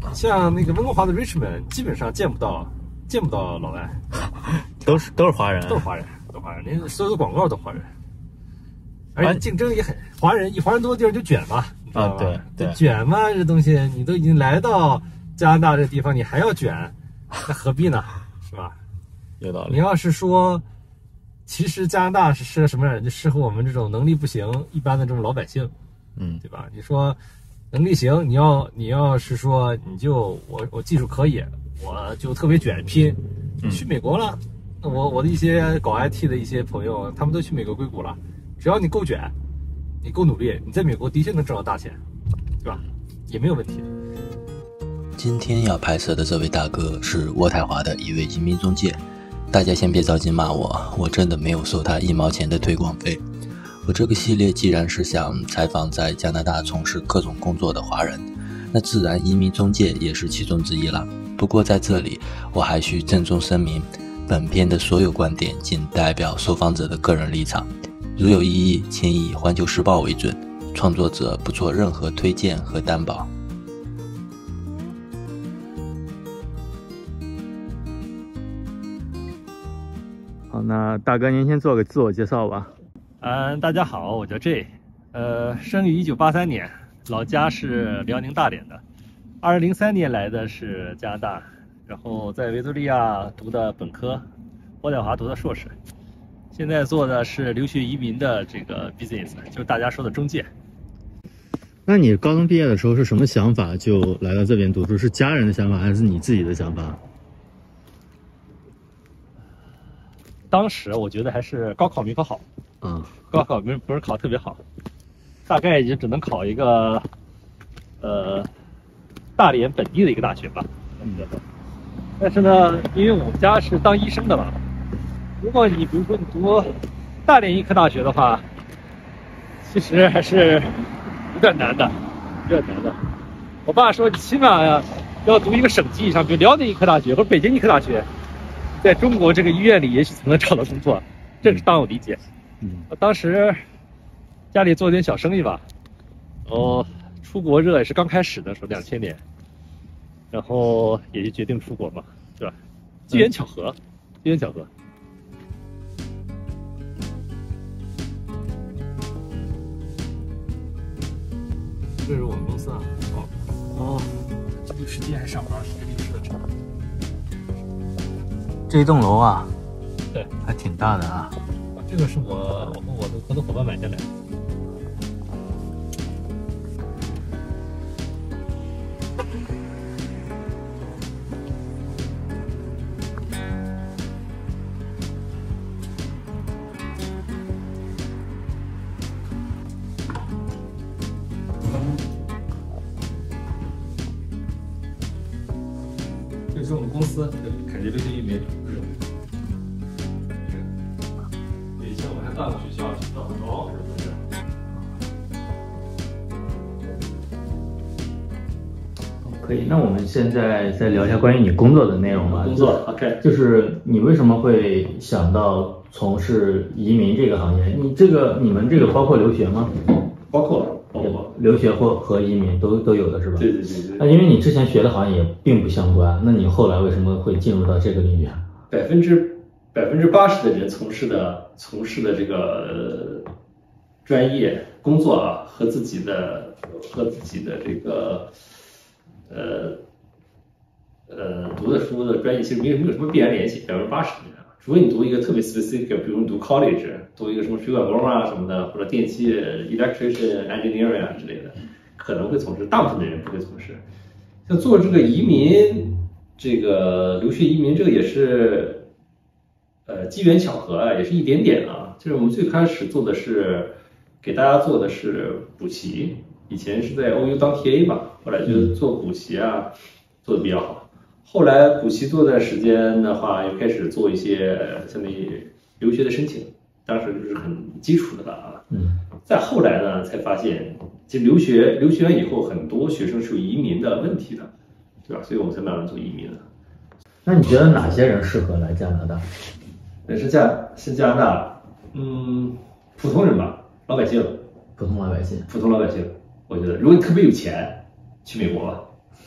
像那个温哥华的 Richmond， 基本上见不到老外， 都是华人， 都是华人，连所有的广告都华人，而且竞争也很华人多的地儿就卷嘛，你知道吧？对，卷嘛，这东西你都已经来到加拿大这个地方，你还要卷，那何必呢？是吧？ 有道理。 你要是说，其实加拿大是适合什么样的人？就适合我们这种能力不行、一般的这种老百姓，对吧？你说能力行，你要是说我技术可以，我就特别卷拼，去美国了。我的一些搞 IT 的一些朋友，他们都去美国硅谷了。只要你够卷，你够努力，你在美国的确能挣到大钱，对吧？也没有问题。 今天要拍摄的这位大哥是渥太华的一位移民中介，大家先别着急骂我真的没有收他1毛钱的推广费。我这个系列既然是想采访在加拿大从事各种工作的华人，那自然移民中介也是其中之一了。不过在这里我还需郑重声明，本片的所有观点仅代表受访者的个人立场，如有异议请以环球时报为准，创作者不做任何推荐和担保。 好，那大哥您先做个自我介绍吧。 大家好，我叫 J， 生于1983年，老家是辽宁大连的，2003年来的是加拿大，然后在维多利亚读的本科，渥太华读的硕士，现在做的是留学移民的这个 business， 就是大家说的中介。 那你高中毕业的时候是什么想法就来到这边读书？是家人的想法还是你自己的想法？ 当时我觉得还是高考没考好，高考不是考特别好，大概也就只能考一个大连本地的一个大学吧。但是呢，因为我们家是当医生的嘛，如果你比如说你读大连医科大学的话，其实还是有点难的。我爸说你起码要读一个省级以上，比如辽宁医科大学或者北京医科大学，在中国这个医院里也许才能找到工作，这是当我理解。当时家里做点小生意吧，出国热也是刚开始的时候，2000年，然后也就决定出国嘛，对吧？机缘巧合。这是我们公司啊。律师店还上不着，是个律师的车。 这一栋楼啊， 对， 还挺大的啊。 这个是我和我的合作伙伴买下来的。这是我们公司凯迪留学移民。以前我还办过学校，到很高，是不是？ 可以，那我们现在再聊一下关于你工作的内容吧。 工作 ，OK， 就是你为什么会想到从事移民这个行业？你们这个包括留学吗？ 包括留学或移民都有的是吧？ 对。 那因为你之前学的行业也并不相关，那你后来为什么会进入到这个领域 ？80%的人从事的这个专业工作啊，和自己的这个读的书的专业其实没有什么必然联系，80%的人，除非你读一个特别 specific， 比如你读 college， 读一个什么水管工啊什么的，或者电气 electrician engineering 啊之类的，可能会从事，大部分的人不会从事。像做这个移民，这个留学移民，这个也是机缘巧合啊，也是一点点啊。就是我们最开始做的是给大家做的是补习，以前是在 OU 当 TA 吧，后来就做补习啊，做的比较好。后来补习做段时间的话，又开始做一些相当于留学的申请，当时就是很基础的了啊。再后来呢，才发现其实留学完以后，很多学生是有移民的问题的，对吧？所以我们才慢慢做移民的。 那你觉得哪些人适合来加拿大？ 是加拿大，普通人吧，老百姓。普通老百姓，我觉得如果你特别有钱，去美国吧。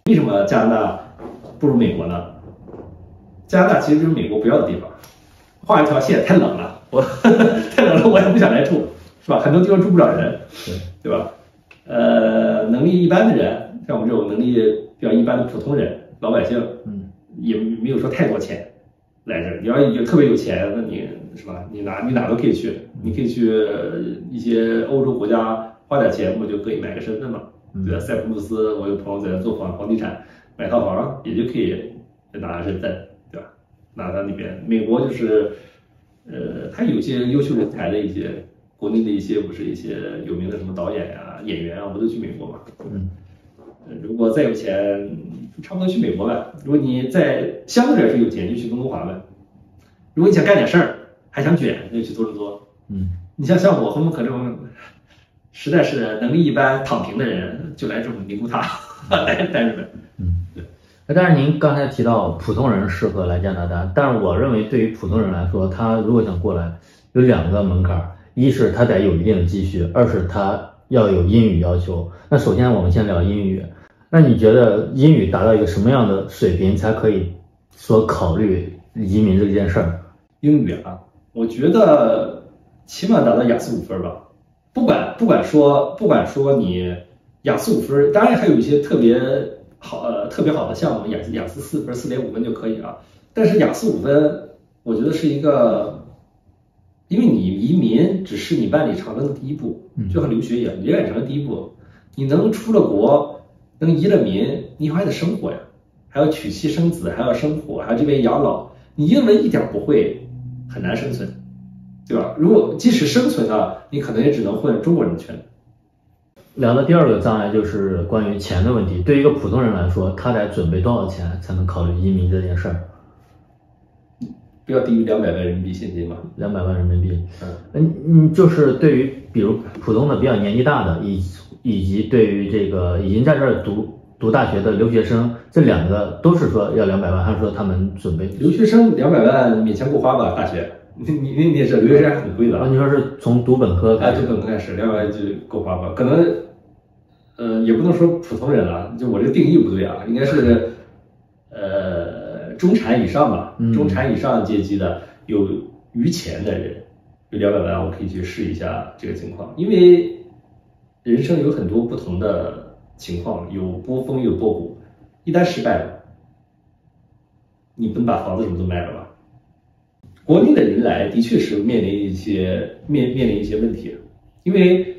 为什么加拿大不如美国呢？加拿大其实就是美国不要的地方，画一条线太冷了，太冷了，我也不想来住，是吧？很多地方住不了人，对吧？能力一般的人，像我们这种能力比较一般的普通人、老百姓，也没有说太多钱来这儿。你要有特别有钱，那你是吧？你哪都可以去，你可以去一些欧洲国家花点钱，不就可以买个身份嘛？对吧？塞浦路斯，我有朋友在那做房地产，买套房也就可以拿身份，对吧？拿到那边，美国就是，他有些优秀人才的一些。国内的一些不是一些有名的什么导演呀、演员啊，不都去美国嘛？如果再有钱，差不多去美国呗。如果你再相对来说有钱，就去温哥华呗。如果你想干点事儿，还想卷，那就去多伦多。你像我和孟可这种，实在是能力一般、躺平的人，就来这种尼古塔待着呗。 对。但是您刚才提到普通人适合来加拿大，但是我认为对于普通人来说，他如果想过来，有2个门槛。一是他得有一定的积蓄，二是他要有英语要求。那首先我们先聊英语，那你觉得英语达到一个什么样的水平才可以说考虑移民这件事儿？ 英语啊，我觉得起码达到雅思5分吧。不管说你雅思5分，当然还有一些特别好的项目，雅思4分、4.5分就可以啊。但是雅思5分，我觉得是一个。因为你移民只是你万里长征的第一步，就像留学一样，你万里长征第一步，你能出了国，能移了民，你以后还得生活呀，还要娶妻生子，还要生活，还要这边养老，你英文一点不会，很难生存，对吧？如果即使生存了，你可能也只能混中国人的圈子。 聊的第2个障碍就是关于钱的问题。对于一个普通人来说，他得准备多少钱才能考虑移民这件事儿？ 不要低于200万人民币现金吧 ？200万人民币。就是对于比如普通的比较年纪大的，以及对于这个已经在这儿读大学的留学生，这2个都是说要200万，还是说他们准备？ 留学生200万勉强够花吧？大学，你也是留学生很贵的。 你说是从读本科开始？ 读本科开始200万就够花吧？可能，也不能说普通人啊，就我这个定义不对啊，应该是中产以上吧，中产以上阶级的有余钱的人，有200万，我可以去试一下这个情况。因为人生有很多不同的情况，有波峰有波谷，一旦失败了，你不能把房子什么都卖了吧？国内的人来的确是面临一些问题，因为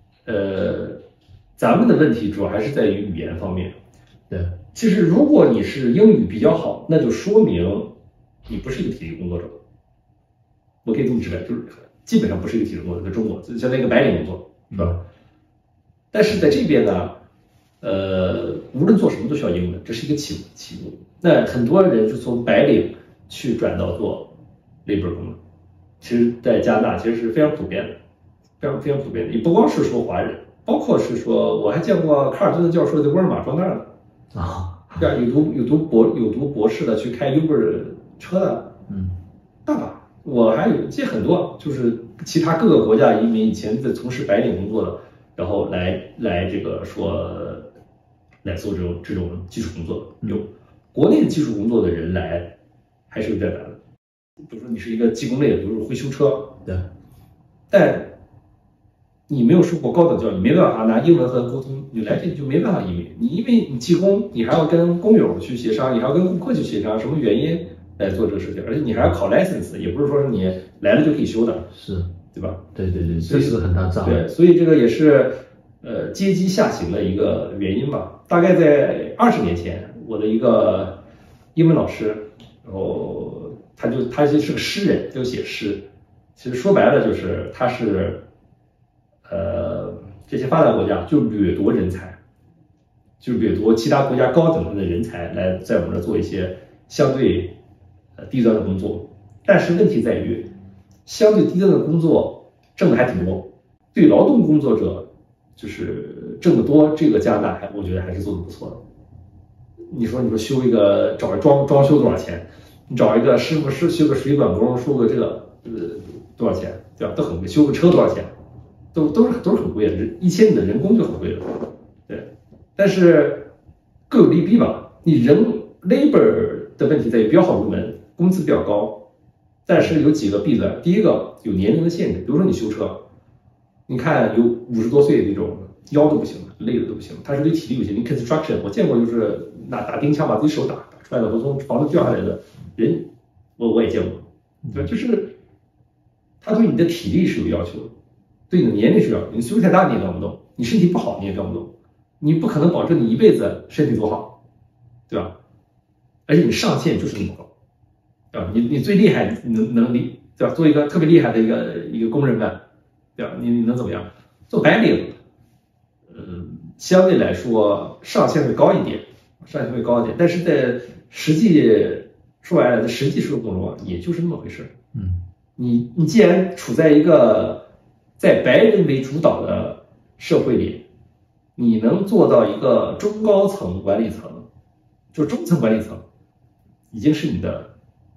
咱们的问题主要还是在于语言方面。 对。 其实，如果你是英语比较好，那就说明你不是一个体力工作者。我可以这么直白，就是基本上不是一个体力工作者，在中国就相当于一个白领工作，是吧？但是在这边呢，无论做什么都需要英文，这是一个起步。那很多人就从白领去转到做 labor 工了，其实在加拿大其实是非常普遍的，非常普遍的。也不光是说华人，包括是说我还见过卡尔顿的教授在沃尔玛装那儿的。对啊，有读博士的去开 Uber 车的，大把。我还有见很多，就是其他各个国家移民以前在从事白领工作的，然后来这个说来做这种技术工作。有国内的技术工作的人来还是有点难的。比如说你是一个技工类的，比如说会修车， 对， 但你没有受过高等教育，没办法拿英文和沟通，你来这里就没办法移民。你因为你技工，你还要跟工友去协商，你还要跟顾客去协商，什么原因来做这个事情，而且你还要考 license， 也不是说你来了就可以修的， 是， 对吧？ 对，这是很大障碍。 对，所以这个也是阶级下行的一个原因吧。大概在20年前，我的一个英文老师，然后他就是个诗人，就写诗。其实说白了就是他是。这些发达国家就掠夺人才，就掠夺其他国家高等的人才来在我们这做一些相对低端的工作。但是问题在于，相对低端的工作挣的还挺多，对劳动工作者就是挣得多，这个加拿大我觉得还是做的不错的。你说修一个找装修多少钱？你找一个师傅修个水管工，修个这个多少钱？对吧？都很贵，修个车多少钱？都是很贵的，1000你的人工就很贵了，对。但是各有利弊吧。你人 labor 的问题在于比较好入门，工资比较高，但是有几个弊端。第一个有年龄的限制，比如说你修车，你看有50多岁的那种腰都不行，累的都不行，他是对体力有些。你 construction 我见过，就是打钉枪把自己手打出来了，都从房子掉下来的人，我也见过，对吧？就是他对你的体力是有要求的，对你的年龄是有要求。你岁数太大你也干不动，你身体不好你也干不动，你不可能保证你一辈子身体多好，对吧？而且你上限就是那么高，对吧？你最厉害能力，对吧？做一个特别厉害的一个工人们，对吧？你能怎么样？做白领，相对来说上限会高一点，但是在实际说白了，在实际生活中也就是那么回事。你既然处在一个在白人为主导的社会里，你能做到一个中高层管理层，就中层管理层，已经是你的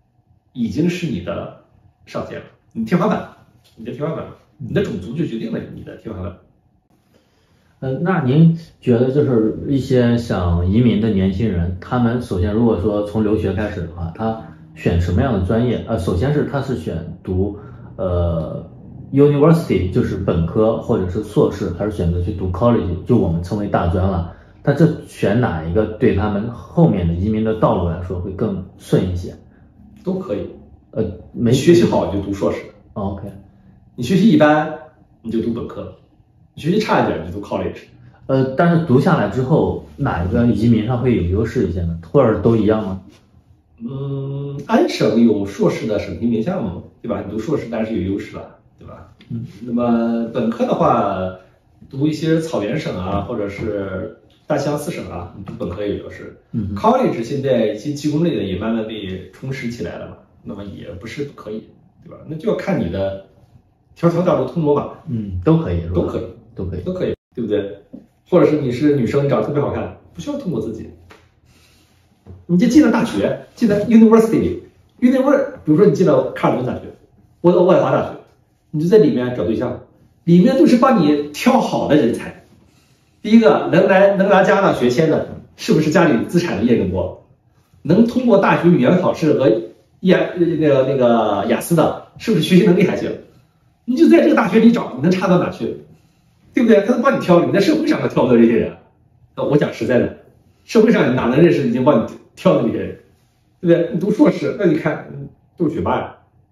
上限了，你的天花板，你的种族就决定了你的天花板。 那您觉得就是一些想移民的年轻人，他们首先如果说从留学开始的话，他选什么样的专业？首先是他是选读university 就是本科或者是硕士，还是选择去读 college 就我们称为大专了？他这选哪一个对他们后面的移民的道路来说会更顺一些？ 都可以。你学习好你就读硕士。 OK。 你学习一般你就读本科。你学习差一点你就读 college， 但是读下来之后，哪一个移民上会有优势一些呢？或者都一样吗？ 安省有硕士的省提名项目，对吧？你读硕士当然是有优势了，对吧？那么本科的话，读一些草原省啊，或者是大西洋4省啊，你读本科也有优势。college 现在一些技工类的也慢慢被充实起来了嘛，那么也不是不可以，对吧？那就要看你的条条大路通罗马。 都可以， 对不对？或者是你是女生，你长得特别好看，不需要通过自己，你就进了大学，进了 university 里，比如说你进了卡尔顿大学，渥太华大学，你就在里面找对象，里面都是帮你挑好的人才。第一个能拿加拿大学签的，是不是家里资产的业更多？能通过大学语言考试和那个雅思的，是不是学习能力还行？你就在这个大学里找，你能差到哪去？对不对？他能帮你挑，你在社会上他挑不到这些人。我讲实在的，社会上哪能认识已经帮你挑的这些人，对不对？你读硕士，那你看都是学霸呀。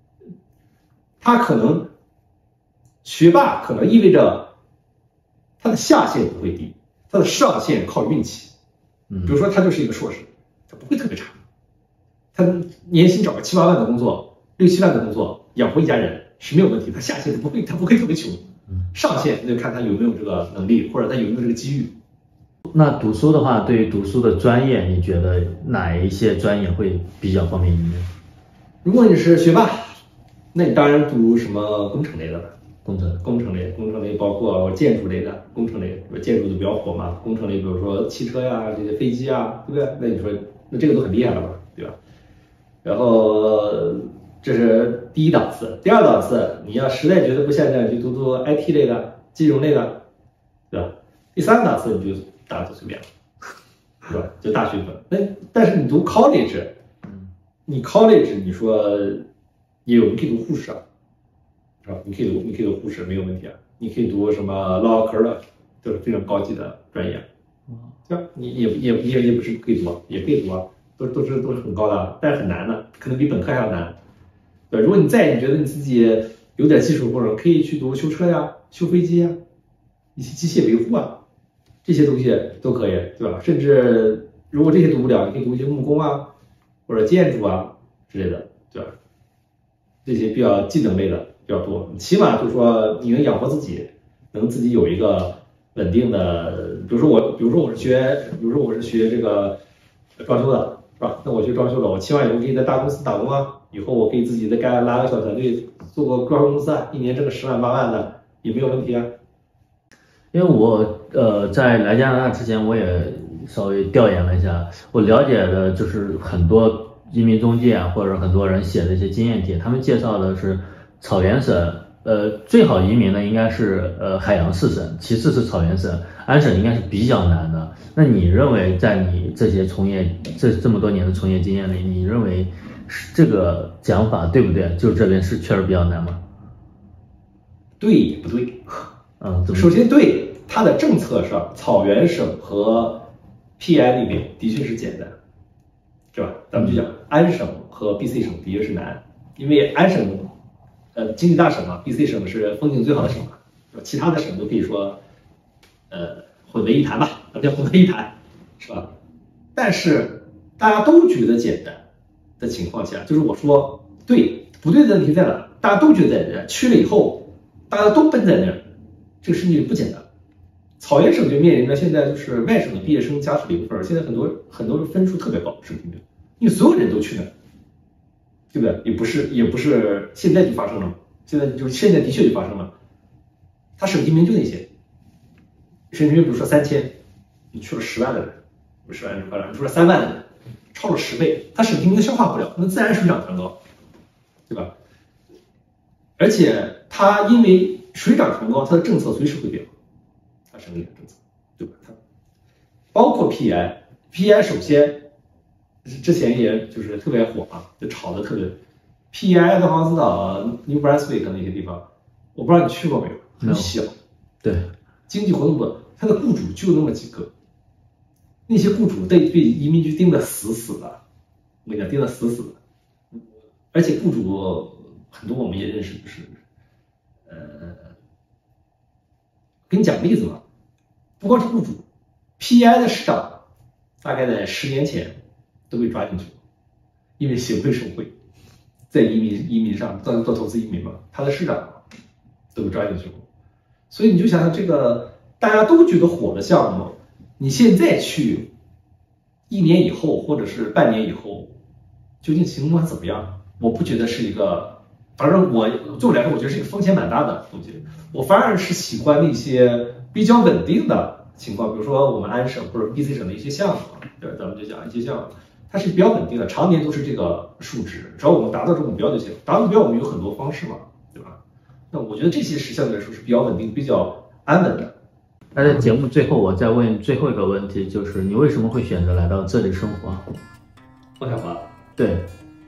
学霸可能意味着他的下限不会低，他的上限靠运气。比如说他就是一个硕士，他不会特别差，他年薪找个7、8万的工作，6、7万的工作养活一家人是没有问题，他下限他不会特别穷。上限那就看他有没有这个能力，或者他有没有这个机遇。 那读书的话，对于读书的专业，你觉得哪一些专业会比较方便移民？ 如果你是学霸，那你当然读什么工程类的了。工程类包括建筑类的，工程类建筑就比较火嘛。工程类比如说汽车呀、这些飞机啊，对不对？那你说那这个都很厉害了吧，对吧？然后这是第一档次，第二档次，你要实在觉得不现在，就读 IT 类的、金融类的，对吧？第三档次你就大家都随便了，是吧？就大学本。但是你读 college， 你 college 你说也有，你可以读护士啊，是吧？你可以读护士没有问题啊，你可以读什么 law career， 都是非常高级的专业，对吧？你也不是可以读啊，也可以读啊，都是很高的，但是很难的，可能比本科还要难。对，如果你觉得你自己有点技术，或者可以去读修车呀、修飞机呀、一些机械维护啊，这些东西都可以，对吧？甚至如果这些读不了，你可以读一些木工啊，或者建筑啊之类的，对吧？这些比较技能类的比较多，起码就是说你能养活自己，能自己有一个稳定的，比如说我是学这个装修的，是吧？那我学装修了，我期望以后可以在大公司打工啊。以后我可以自己再拉个小团队，做个装修公司啊，一年挣个10万8万的也没有问题啊。 因为我在来加拿大之前，我也稍微调研了一下，我了解的就是很多移民中介啊，或者很多人写的一些经验帖，他们介绍的是草原省最好移民呢应该是海洋4省，其次是草原省，安省应该是比较难的。那你认为在你这些这么多年的从业经验里，你认为这个讲法对不对？就这边是确实比较难吗？ 对也不对。 怎么首先对，它的政策上，草原省和 PI 里面的确是简单，是吧？咱们就讲安省和 BC 省的确是难，因为安省经济大省嘛 ，BC 省是风景最好的省嘛，其他的省都可以说混为一谈吧，咱们叫混为一谈，是吧？但是大家都觉得简单的情况下，就是我说对不对的问题在哪？大家都觉得简单，去了以后大家都奔在那儿，这个事情不简单。草原省就面临着现在就是外省的毕业生加是0分，现在很多分数特别高，省平均，因为所有人都去那儿，对不对？也不是现在就发生了，现在的确就发生了。他省平均就那些，省平均比如说3000，你去了10万的人，不是10万人夸张，你去了3万的人，超了10倍，他省平均消化不了，那自然水涨船高，对吧？而且他因为水涨船高，他的政策随时会变。它省里的政策，对吧？它包括 PI 首先之前也就是特别火啊，就炒的特别。PI 爱德华兹岛、New Brunswick 那些地方，我不知道你去过没有，很小， 对， 经济活动不，它的雇主就那么几个，那些雇主被移民局盯得死死的，我跟你讲，盯得死死的，而且雇主很多我们也认识，就是给你讲个例子嘛。不光是雇主 ，PI 的市长大概在10年前都被抓进去了，因为协会受贿，在移民上做投资移民嘛，他的市长都被抓进去了。所以你就想想这个大家都觉得火的项目，你现在去1年以后或者是半年以后，究竟情况怎么样？我不觉得是一个，反正对我来说，我觉得是一个风险蛮大的东西。我反而是喜欢那些比较稳定的情况，比如说我们安省或者 BC 省的一些项目，对，咱们就讲一些项目，它是比较稳定的，常年都是这个数值，只要我们达到这个目标就行。达到目标我们有很多方式嘛，对吧？那我觉得这些相对来说是比较稳定、比较安稳的。 那在节目最后，我再问最后一个问题，就是你为什么会选择来到这里生活？ 渥太华， 对，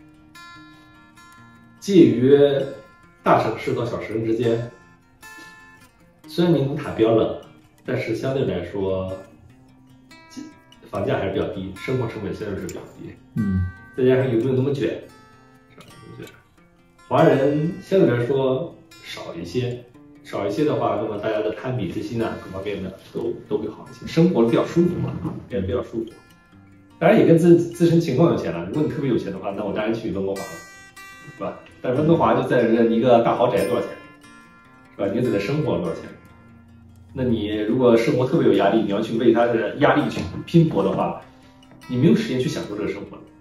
介于大城市和小城市之间。虽然宁古塔比较冷，但是相对来说，房价还是比较低，生活成本相对是比较低。再加上有没有那么卷，是吧？华人相对来说少一些的话，那么大家的攀比之心啊，各方面的都会好一些，生活比较舒服嘛，也比较舒服。当然也跟自身情况有钱了。如果你特别有钱的话，那我当然去温哥华了，是吧？但温哥华就在这一个大豪宅多少钱，是吧？你在这生活多少钱？那你如果生活特别有压力，你要去为他的压力去拼搏的话，你没有时间去享受这个生活了。